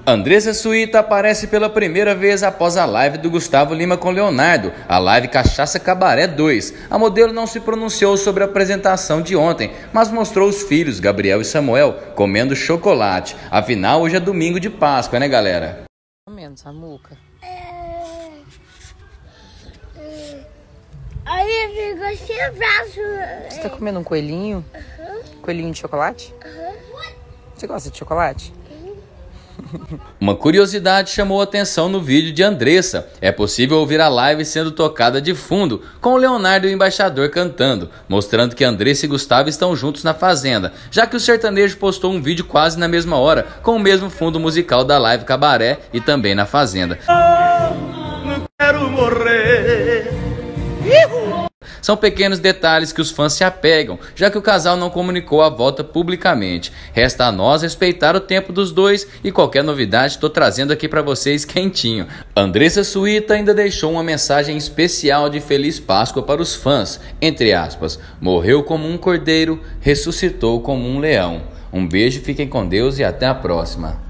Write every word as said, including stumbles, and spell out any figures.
Andressa Suíta aparece pela primeira vez após a live do Gustavo Lima com Leonardo, a live Cachaça Cabaré dois. A modelo não se pronunciou sobre a apresentação de ontem, mas mostrou os filhos, Gabriel e Samuel, comendo chocolate. Afinal, hoje é domingo de Páscoa, né, galera? Comendo, Samuca. Aí fica sem braço. Você tá comendo um coelhinho? Uhum. Coelhinho de chocolate? Uhum. Você gosta de chocolate? Uma curiosidade chamou a atenção no vídeo de Andressa. É possível ouvir a live sendo tocada de fundo, com o Leonardo e o embaixador cantando, mostrando que Andressa e Gustavo estão juntos na fazenda, já que o sertanejo postou um vídeo quase na mesma hora, com o mesmo fundo musical da live Cabaré e também na fazenda. Oh, não quero morrer. São pequenos detalhes que os fãs se apegam, já que o casal não comunicou a volta publicamente. Resta a nós respeitar o tempo dos dois e qualquer novidade estou trazendo aqui para vocês quentinho. Andressa Suíta ainda deixou uma mensagem especial de Feliz Páscoa para os fãs, entre aspas, morreu como um cordeiro, ressuscitou como um leão. Um beijo, fiquem com Deus e até a próxima.